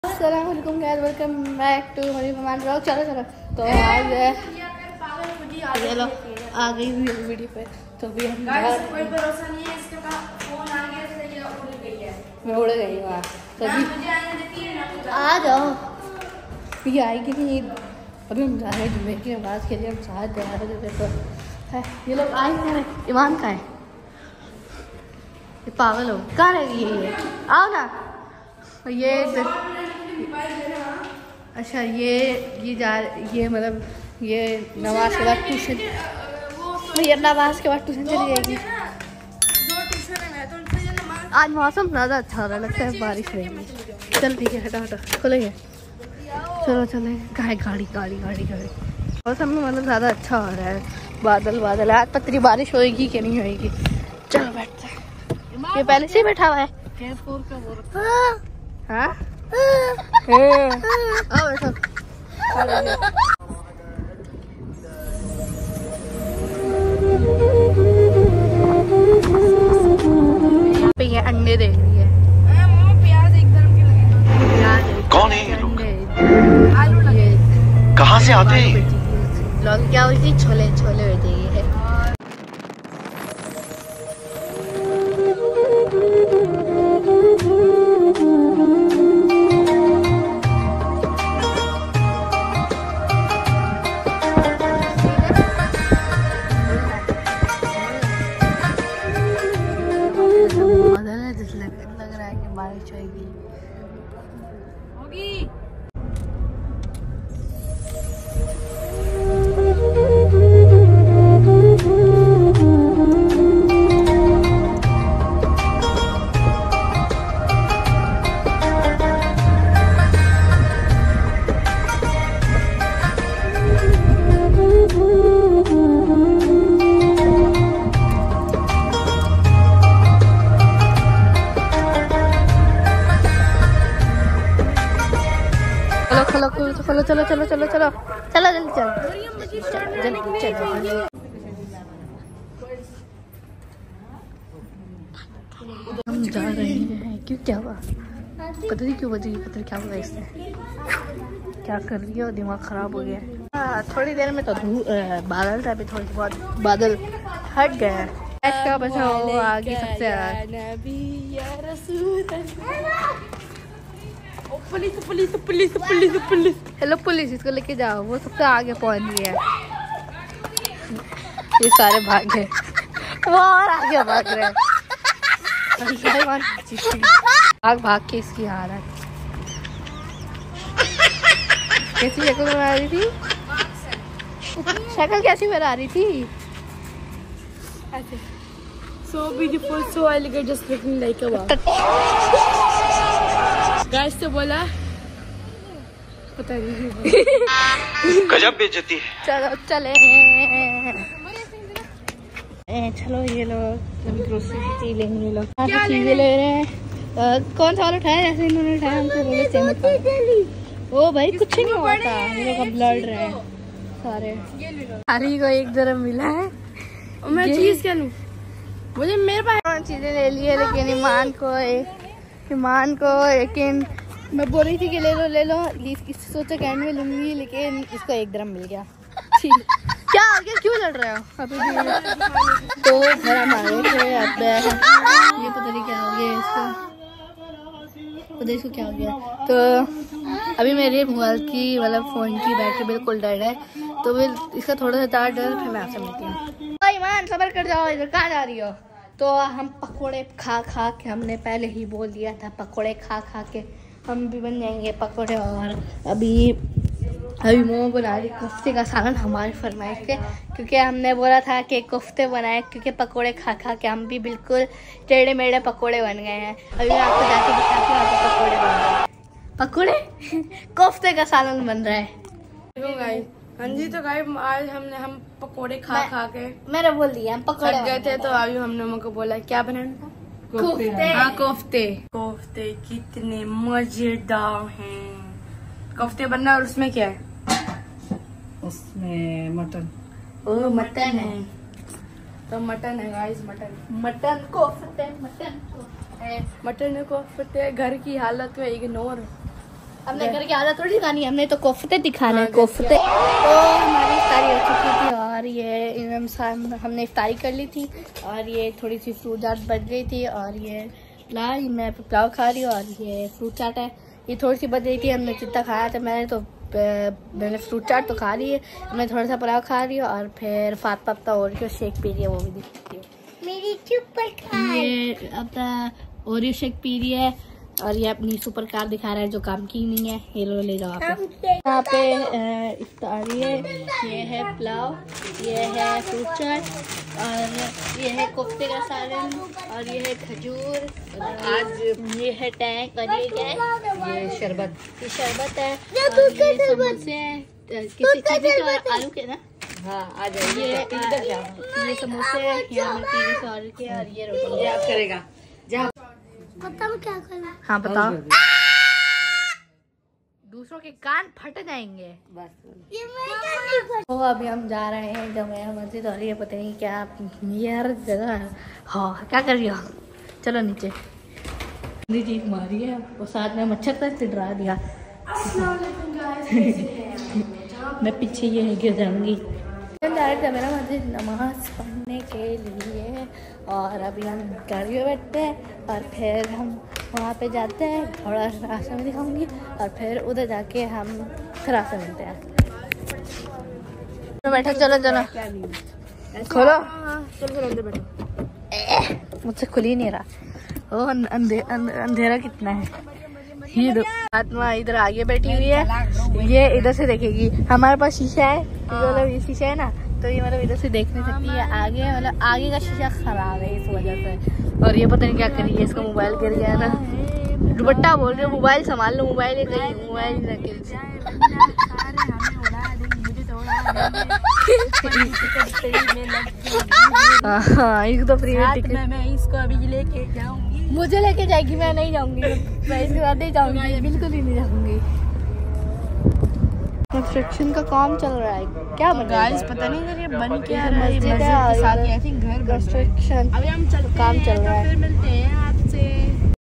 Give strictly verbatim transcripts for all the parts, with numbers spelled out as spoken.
अस्सलाम वालेकुम guys, welcome back to हमारी मेहमान ब्लॉग। चलो चलो तो आज ये लो आ गई हुई वीडियो पे। तो भी हम कोई भरोसा नहीं है, इसका फोन आ गया से ये उड़ गई है। मैं उड़ गई हूं। तभी आ जाओ, ये आएगी नहीं। अभी हम जा रहे हैं जुम्मे की नमाज के लिए, हम साथ जा रहे थे। तो है ये लोग आए हैं। ईमान का है ये, पागल हो कहाँ रह गई है ये? आओ ना। ये अच्छा ये ये जा ये मतलब ये नमाज के बाद ट्यूशन, ये नमाज के बाद ट्यूशन चली जाएगी। आज मौसम ज़्यादा अच्छा हो रहा है, लगता है बारिश रहेगी। चल ठीक है, हटा हटा खुलेंगे। चलो चले। कहाँ गाड़ी गाड़ी गाड़ी गाड़ी मौसम में मतलब ज़्यादा अच्छा हो रहा है। बादल बादल आज पतरी बारिश होएगी कि नहीं होएगी। चलो बैठते हैं। ये पहले से ही बैठा हुआ है। हाँ आओ बैठो। पे ये अंडे दे रही है। प्याज एकदम के लगे। कौन है ये लोग? आलू लगे। कहाँ से आते हैं? लोग क्या हुई थी? छोले छोले हो जाएंगे है। लग रहा है कि बारिश होगी। चलो चलो चलो चलो चलो चलो जल्दी चलो जल्दी चलो। हम जा रहे हैं। क्यों क्या हुआ पता नहीं, क्यों बजी पता नहीं क्या हुआ इसने, क्या कर रही है और दिमाग खराब हो गया। थोड़ी देर में तो बादल था, अभी थोड़ी बहुत बादल हट गया। इसका बचाओ आगे सबसे police police police police police hello police, इसको लेके जाओ, वो सबसे आगे पहुंच गया। ये सारे भाग गए, वो और आगे भाग रहे हैं। भाग भाग के इसकी हालत कैसी शक्ल बना रही थी, शक्ल कैसी बना रही थी। So beautiful, so elegant, just looking like a wow. Guys तो बोला पता नहीं गजब बेइज्जती है। चलो चले ए, चलो ये लोग ग्रोसरी लेंगे। लोग चीजें ले रहे हैं। आ, कौन सा वाला उठाया? जैसे इन्होंने उठाया हमसे बोले सेम उठाओ। ओ भाई कुछ नहीं हुआ था, ये लोग अब लड़ रहे हैं सारे। हरी को एक दरम मिला है। मैं चीज क्या लूं? मुझे मेरे पास चीजें ले ली है, लेकिन ईमान को ईमान को लेकिन मैं बोल रही थी कि ले लो ले लो, इससे सोचा कैंड में लूंगी, लेकिन इसको एक दरम मिल गया। ठीक क्या हो गया, क्यों लड़ रहे हो अभी भी? तो घर हम आ गए थे। अब ये पता नहीं क्या हो गया इसको, पता इसको क्या हो गया। तो अभी मेरे मोबाइल की मतलब फ़ोन की बैटरी बिल्कुल डेड है, तो फिर इसका थोड़ा सा चार्ज डर, फिर मैं आपसे मिलती हूँ। ईमान सबर कर जाओ, इधर कहाँ जा रही हो? तो हम पकोड़े खा खा के, हमने पहले ही बोल दिया था, पकोड़े खा खा के हम भी बन जाएंगे पकोड़े। और अभी अभी मोमो बना रही, कोफ्ते का सालन हमारी फरमाइश के, क्योंकि हमने बोला था कि कोफ्ते बनाए, क्योंकि पकोड़े खा खा के हम भी बिल्कुल टेढ़े मेढ़े पकोड़े बन गए हैं। अभी मैं आपको जाके दिखाती हूँ आपको पकोड़े बन रहे हैं। पकोड़े कोफ्ते का सालन बन रहा है। हाँ जी, तो गाइस आज हमने हम पकोड़े खा खा के मैंने बोल दिया हम पकोड़े गए थे। तो अभी हमने मम्मी को बोला क्या बनाना था? कोफ्ते। हाँ कोफ्ते। कोफ्ते कितने मजेदार हैं। कोफ्ते बनना, और उसमें क्या है? उसमें मटन। ओ मटन है। तो मटन है गाइस, मटन मटन कोफ्ते मटन कोफ्ते मटन कोफ्ते। घर की हालत में इग्नोर हमने घर की आदत थोड़ी दिखानी है, हमने तो कोफ्ते दिखाने हैं, कोफ्ते। तो हमारी इफ्तारी हो चुकी थी और ये हमने इफ्तारी कर ली थी और ये थोड़ी सी फ्रूट चाट बच गई थी और ये पुलाव, मैं पुलाव खा रही हूँ और ये फ्रूट चाट है, ये थोड़ी सी बच गई थी, हमने जितना खाया था मैंने तो मैंने फ्रूट चाट तो खा रही है, मैं थोड़ा सा पुलाव खा रही हूँ और फिर फात पत्ता ओरियो शेक पी रही है, वो भी दिखती है मेरी सुपर कार। ये अपना ओरियो शेक पी रही है और ये अपनी सुपर कार दिखा रहा है जो काम की नहीं है, ये लो ले जाओ आप। यहाँ पे इफ्तारी है, ये है पुलाव, ये है फ्रूट चाट और ये है कोफ्ते का सालन और ये है खजूर, आज ये है टैंक और ये क्या है, ये शरबत, ये शरबत है और ये समोसे हैं किसी चीज़ के, आलू के ना, हाँ आ जाइए, ये ये समोसे हैं, यहाँ में तीन सौ के और ये रोटी क्या करेगा जा पता मैं क्या करना। हाँ बताओ, दूसरों के कान फट जाएंगे बस। ये तो अभी हम जा रहे हैं जमिया मस्जिद और ये पता नहीं क्या ये हर जगह है। हाँ क्या कर रही हो, चलो नीचे। चीख मारी है और साथ में मच्छर तक से डरा दिया। मैं पीछे ये गिर जाऊंगी। जमिया मस्जिद नमाज पढ़ने के लिए और अभी हम गाड़ी में बैठते हैं और फिर हम वहाँ पे जाते हैं, थोड़ा रास्ते में दिखाऊंगी और फिर उधर जाके हम फिर रास्ते मिलते हैं। बैठो चलो चलो खोलो, चलो अंदर बैठो, मुझसे खुल ही नहीं रहा। ओ अंधे, अंधेरा कितना है। ये दो आत्मा इधर आगे बैठी हुई है, ये इधर से देखेगी, हमारे पास शीशा है, मतलब ये शीशा है ना, तो ये मतलब इधर से देख नहीं सकती है, आगे मतलब आगे का शीशा खराब है इस वजह से। और ये पता नहीं क्या करी है, इसका मोबाइल गिर गया ना, दुपट्टा बोल रहे हो मोबाइल संभाल लो, मोबाइल है कहीं मोबाइल ना गिर जाए। हाँ इसको तो फ्री में टिकट, मैं इसको अभी लेके जाऊंगी, मुझे लेके जाएगी, मैं नहीं जाऊंगी, मैं इसके बाद नहीं जाऊंगी, बिल्कुल ही नहीं जाऊंगी। कंस्ट्रक्शन का काम चल रहा है, क्या बन रहा है पता नहीं, ये बन क्या रहा है, मस्जिद के साथ आई थिंक घर कंस्ट्रक्शन अभी हम चल काम चल रहा है। फिर मिलते हैं आपसे।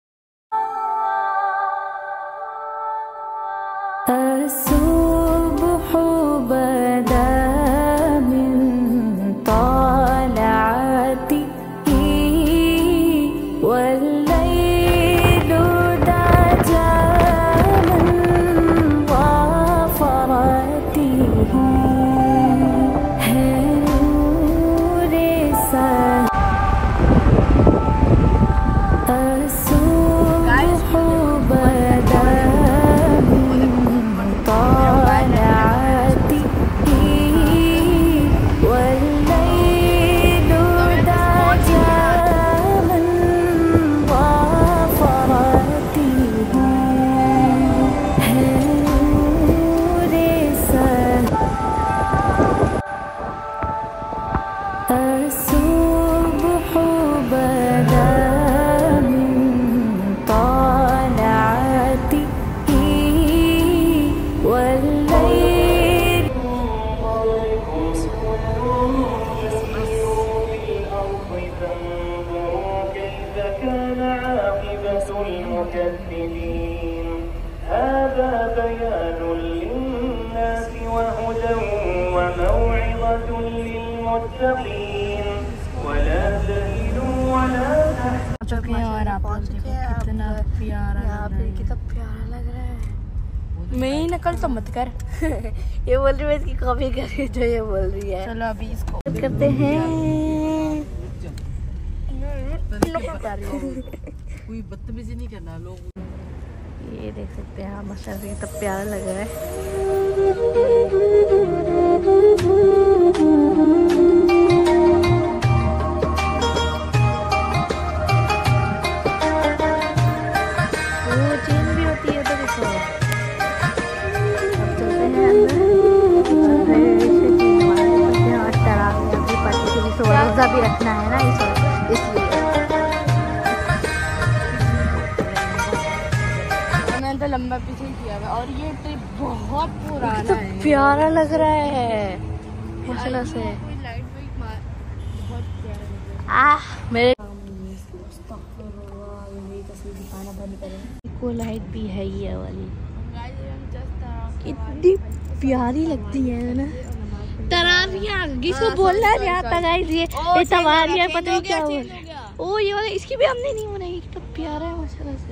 चुके हैं और आप लोग देखो कितना प्यारा यहाँ पे, कितना प्यारा लग रहा है। मैं ही नकल तो मत कर। ये बोल रही है इसकी कॉपी कर रही है जो ये बोल रही है। चलो अभी इसको करते हैं। कोई बदतमीजी नहीं करना लोग। ये देख सकते हैं आप माशाल्लाह कितना प्यारा लग रहा है। भी रखना है ना इस इसलिए मैंने तो लंबा पीछे किया है। और ये ट्रिप बहुत पुराना है, प्यारा लग रहा है माशाल्लाह से। आह मेरे को लाइट भी है ये वाली। इतनी प्यारी लगती है ना तरारियां। किसको बोलना नहीं आता गाइस, ये ये तवारियां पता नहीं क्या हुआ। ओ ये वाला इसकी भी हमने नहीं बनाई, कितना प्यारा है माशाल्लाह से।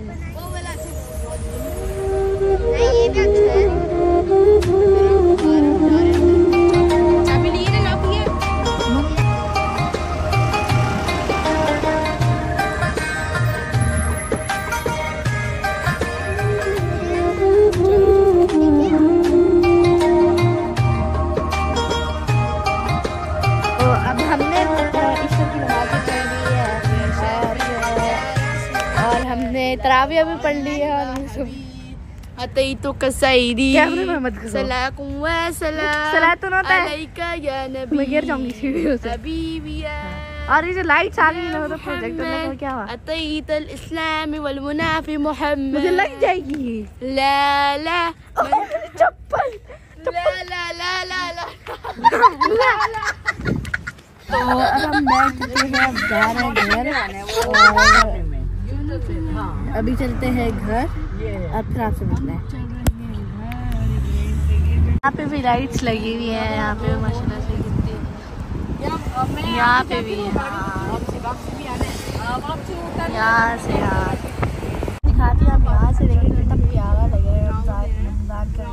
नहीं ये भी अच्छा है। अभी नहीं है ना ये तरावी अभी पढ़ ली है। अतई तो कसैदी कैमरे में मत घुसो। सलाकुम व सलाम सलातुन होता है। अलैका या नबी। मैं गिर जाऊंगी सीढ़ियों से। हबीबिया और ये जो लाइट्स आ गई ना तो प्रोजेक्टर में तो क्या हुआ? अतई तल इस्लाम वल मुनाफी मोहम्मद। मुझे लग जाएगी। ला ला चप्पल ला ला ला ला ला। तो अब हम बैठ चुके हैं, अब जा रहे हैं घर और अभी चलते हैं घर और फिर आपसे मिलते हैं। यहाँ पे भी लाइट्स लगी हुई है, यहाँ पे भी माशाल्लाह से गिरती है, यहाँ पे भी है, यहाँ से यहाँ दिखाती हूँ। आप यहाँ से देखेंगे कितना प्यारा लगेगा रमजान का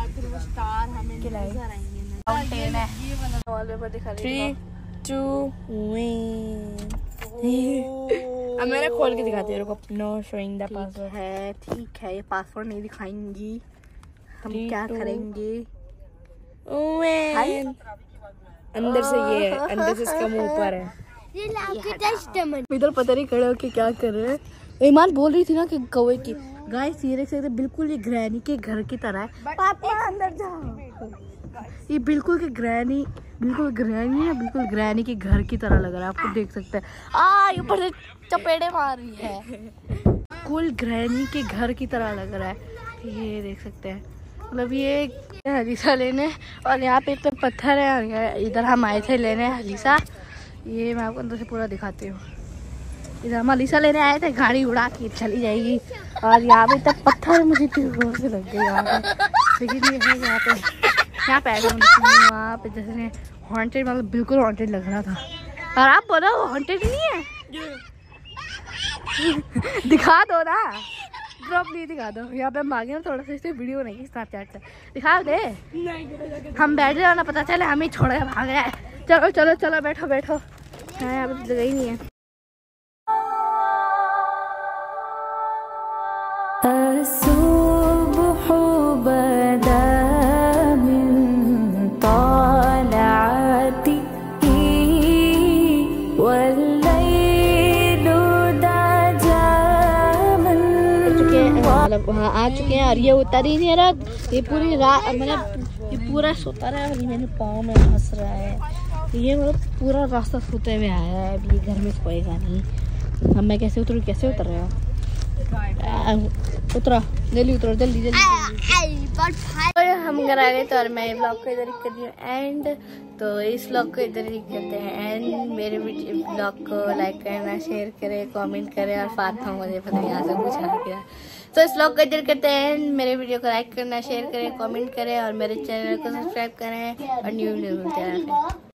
थ्री टू वन। अब मैंने खोल के दिखाती हूँ, रुको। नो शोइंग द पासवर्ड है। ठीक है, ये पासवर्ड नहीं दिखाएंगी हम। Three, क्या two, करेंगे? वन। अंदर से ये है, अंदर से इसका मुंह ऊपर है। इधर पता नहीं खड़े होके क्या कर रहे हैं। ईमान बोल रही थी ना कि कौवे की। गाइस ये देख सकते बिल्कुल ये ग्रैनी के घर की तरह है। पापा अंदर जाओ। ये बिल्कुल के ग्रैनी बिल्कुल ग्रैनी है, बिल्कुल ग्रैनी के घर की तरह लग रहा है। आपको देख सकते हैं आ ऊपर से चपेड़े मार रही है। बिल्कुल ग्रैनी के घर की तरह लग रहा है। ये देख सकते हैं, मतलब ये हलीसा लेने और यहाँ पे इतने पत्थर है और इधर हम आए थे लेने हलीसा। ये मैं आपको अंदर से पूरा दिखाती हूँ। इधर हम हलीसा लेने आए थे, गाड़ी उड़ा के चली जाएगी और यहाँ पे इतना पत्थर मुझे इतनी जोर से लग गई यहाँ पे। लेकिन ये है यहाँ पे यहाँ पे आएगा वहाँ पे जैसे हॉन्टेड, मतलब बिल्कुल हॉन्टेड लग रहा था। और आप बोलो वो हॉन्टेड ही नहीं है। दिखा दो ना, ड्रॉप नहीं दिखा दो। यहाँ पे हम आ गए ना, थोड़ा सा इससे वीडियो नहीं स्नैपचैट से दिखा दे। हम बैठ जाओ ना, पता चले हमें छोड़ के भाग गए। चलो चलो चलो बैठो बैठो। हाँ यहाँ पे जगह ही नहीं है। वहाँ आ चुके हैं और ये उतर ही नहीं रहा। ये पूरी रात मतलब ये पूरा सोता रहा है और मेरे पाँव में फंस रहा है। ये मतलब पूरा रास्ता सोते हुए आया है। अभी घर में सोएगा नहीं। अब मैं कैसे उतरूँ, कैसे उतर रहा है? उतरा जल्दी, उतरो जल्दी जल्दी। तो हम घर आ गए तो और मैं ब्लॉग को इधर ही कर रही हूँ एंड। तो इस ब्लॉग को इधर ही करते हैं एंड। मेरे ब्लॉग को लाइक करना, शेयर करें, कमेंट करें और फातिमा मुझे पता नहीं यहाँ से कुछ आ गया। तो इस ब्लॉग को इधर करते हैं। मेरे वीडियो को लाइक करना, शेयर करें, कमेंट करें और मेरे चैनल को सब्सक्राइब करें और न्यू वीडियो मिलते हैं।